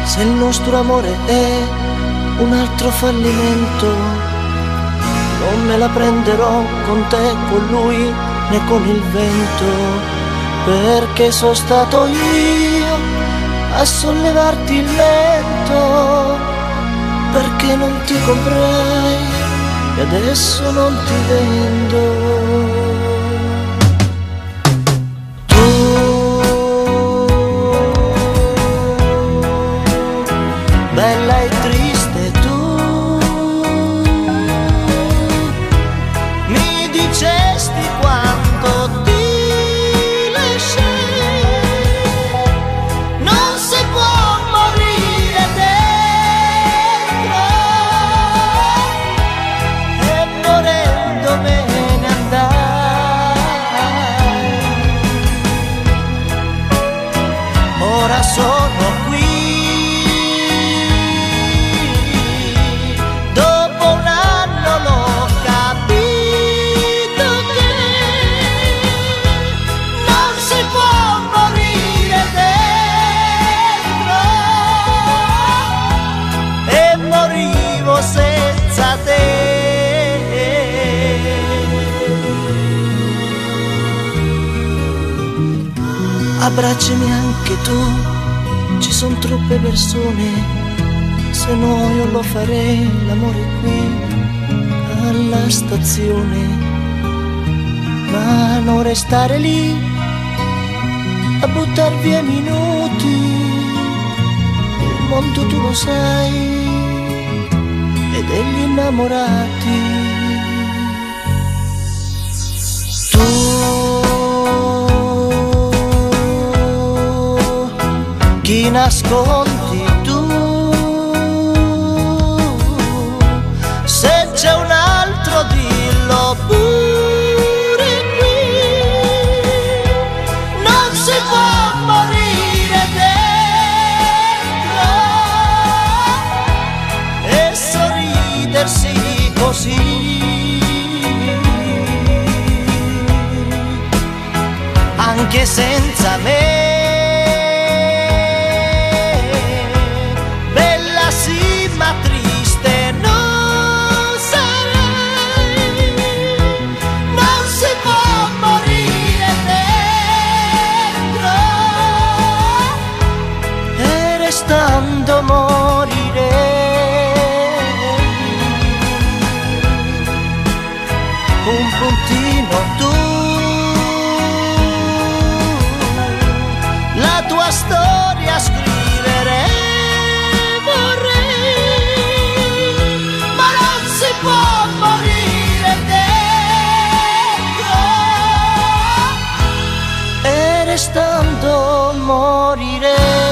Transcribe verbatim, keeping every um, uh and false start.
Se il nostro amore è un altro fallimento, non me la prenderò con te, con lui, né con il vento, perché sono stato io a sollevarti il mento, perché non ti comprai e adesso non ti vendo. Bella e triste tu, mi dicesti quando ti lasciai, non si può morire dentro, e morendo me ne andai. Ora sono qui, senza te. Abbracciami anche tu, ci sono troppe persone, se no io lo farei l'amore qui alla stazione, ma non restare lì a buttar via minuti, il mondo tu lo sai e degli innamorati. Tu chi nascondi tu, se c'è un altro dillo pure qui, non si può morire dentro e sorridersi così, anche senza me. Bella sì, ma triste non sarai, non si può morire dentro e restando morirei. Un puntino tu, la tua storia scrivere vorrei, ma non si può morire dentro e restando morirei.